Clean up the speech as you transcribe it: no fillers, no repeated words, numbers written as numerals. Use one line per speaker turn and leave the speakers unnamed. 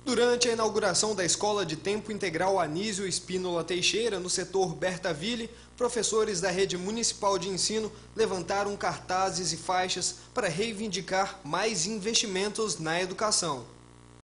Durante a inauguração da Escola de Tempo Integral Anísio Espínola Teixeira, no setor Bertaville, professores da Rede Municipal de Ensino levantaram cartazes e faixas para reivindicar mais investimentos na educação.